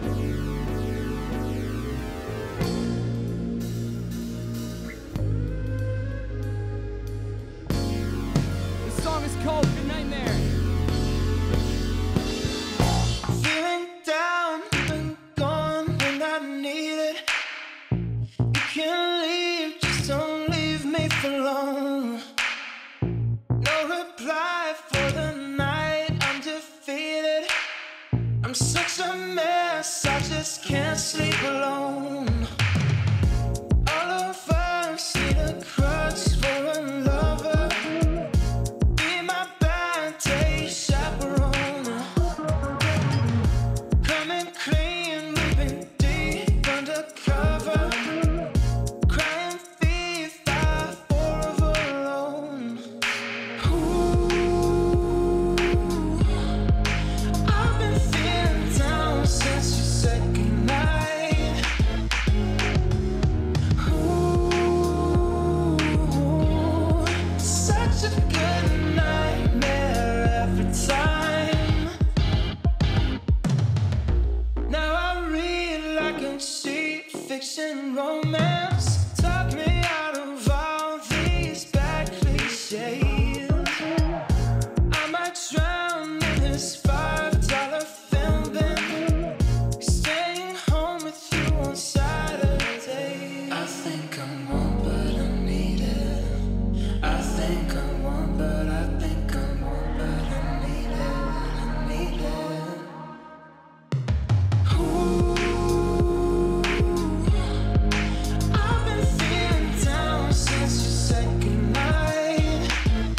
The song is called Good Nightmare. Feeling down, been gone when I need it. You can leave, just don't leave me for long. No reply for the night, I'm defeated. I'm such a mess, I just can't sleep alone. All of us need a crutch for a lover. Be my bad day chaperone. Coming clean, we've been deep undercover. Crying thief, I forever alone. Ooh, I've been feeling down since you said goodnight. Ooh, such a good nightmare every time. Now I read like a cheap fiction romance. Talk me out of all these bad cliches. I might drown in this $5 film bin. Staying home with you on Saturday. I think I'm one, but I need it. I think I'm one, but I think I'm one, but I need it. I need it. Ooh, I've been feeling down since you said goodnight.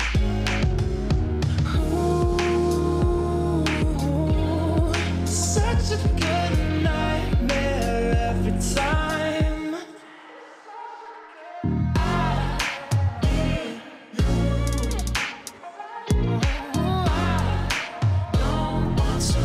Ooh, such a good nightmare every time. Don't want to.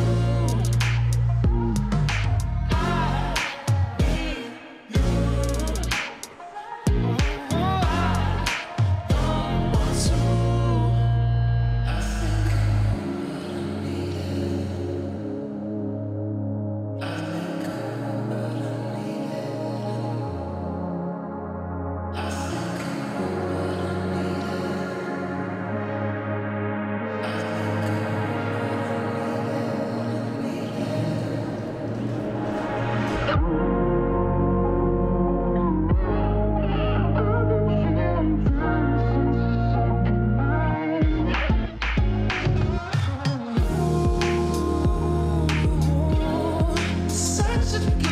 Such a